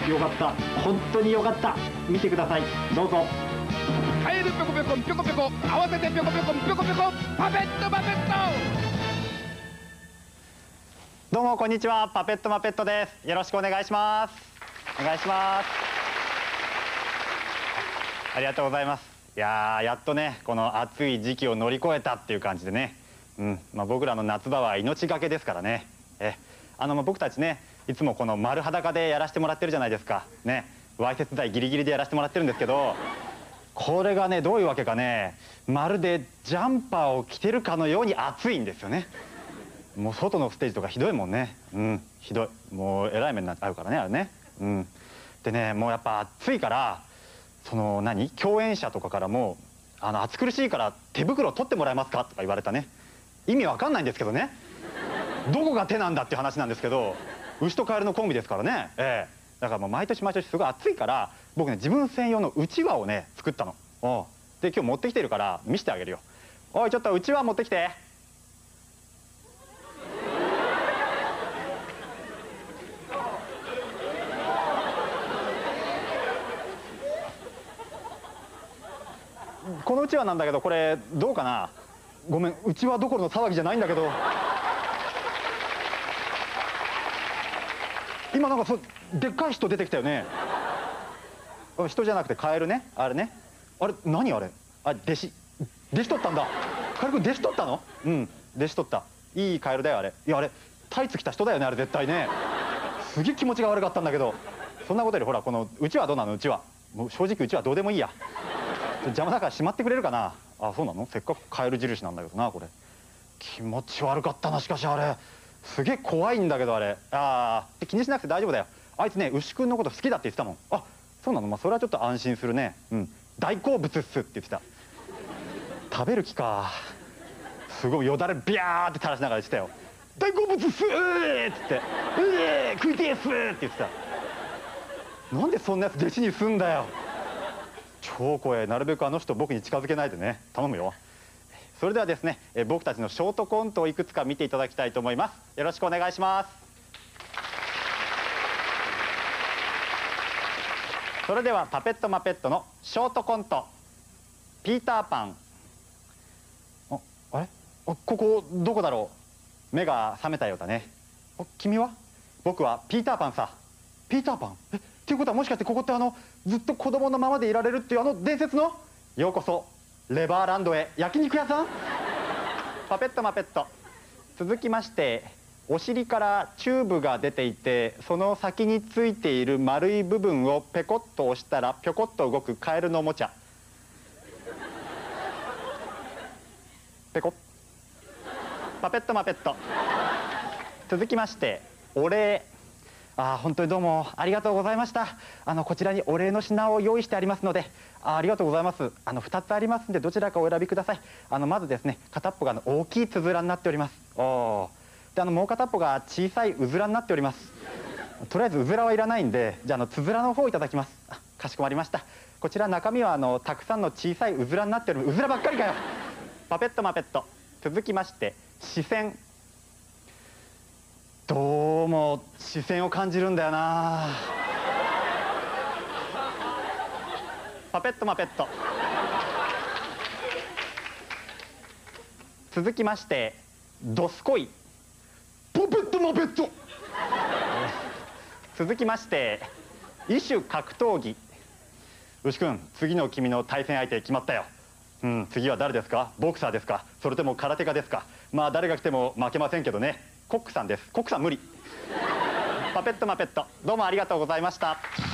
よかった、本当によかった。見てください、どうぞ。 カエルぴょこぴょこぴょこぴょこ、合わせてぴょこぴょこぴょこぴょこ、パペットパペット。 どうもこんにちは、パペットマペットです。よろしくお願いします。お願いします。ありがとうございます。いややっとね、この暑い時期を乗り越えたっていう感じでね、僕らの夏場は命がけですからね。僕たちね、いつもこの丸裸でやらせてもらってるじゃないですかね。わいせつ罪ギリギリでやらせてもらってるんですけど、これがね、どういうわけかね、まるでジャンパーを着てるかのように暑いんですよね。もう外のステージとかひどいもんね。ひどい。もうえらい目になっちゃうからね、あれね。でね、もうやっぱ暑いから、その共演者とかからも暑苦しいから手袋取ってもらえますかとか言われたね。意味わかんないんですけどね。どこが手なんだっていう話なんですけど、牛とカエルのコンビですからね。だからもう毎年毎年すごい暑いから、僕ね、自分専用のうちわをね作ったの。で今日持ってきてるから見せてあげるよ。おい、ちょっとうちわ持ってきて。このうちわなんだけど、これどうかな。ごめん、うちわどころの騒ぎじゃないんだけど。今なんかでっかい人出てきたよね。人じゃなくてカエルね、あれね。あれ何あれ。弟子取ったんだ。カエル君弟子取ったの。弟子取った。いいカエルだよあれ。いや、あれタイツ着た人だよね、あれ絶対ね。すげえ気持ちが悪かったんだけど。そんなことよりほら、このうちわどうなの。うちわもう正直うちわどうでもいいや。邪魔だからしまってくれるかな。そうなの。せっかくカエル印なんだけどな、これ。気持ち悪かったな。しかしあれすげえ怖いんだけど、あれ。気にしなくて大丈夫だよ。あいつね、牛くんのこと好きだって言ってたもん。そうなの。それはちょっと安心するね。大好物っすって言ってた。食べる気か。すごいよだれビャーって垂らしながら言ってたよ。大好物っすっつって食いてえっすって言ってた。なんでそんなやつ弟子にすんだよ。超怖い。なるべくあの人僕に近づけないでね、頼むよ。それではですね、僕たちのショートコントをいくつか見ていただきたいと思います。よろしくお願いします。それではパペットマペットのショートコント、ピーターパン。あれ、ここどこだろう。目が覚めたようだね。君は。僕はピーターパンさ。ピーターパン。っていうことはもしかしてここってずっと子供のままでいられるっていう伝説の。ようこそレバーランドへ。焼肉屋さん。パペットマペット。続きまして、お尻からチューブが出ていて、その先についている丸い部分をペコッと押したらぴょこっと動くカエルのおもちゃ。ペコッ。パペットマペット。続きまして、お礼。本当にどうもありがとうございました。こちらにお礼の品を用意してありますので。ありがとうございます。2つありますんで、どちらかお選びください。まずですね、片っぽが大きいつづらになっております。でもう片っぽが小さいうずらになっております。とりあえずうずらはいらないんで、じゃあつづらの方をいただきます。かしこまりました。こちら中身はたくさんの小さいうずらになっております。うずらばっかりかよ。パペットマペット。続きまして、視線。どうも視線を感じるんだよな。パペットマペット。続きまして、ドスコイ。 パペットマペット。 続きまして、異種格闘技。牛くん、次の君の対戦相手決まったよ。次は誰ですか。ボクサーですか、それとも空手家ですか。誰が来ても負けませんけどね。コックさんです。コックさん無理。パペットマペット、どうもありがとうございました。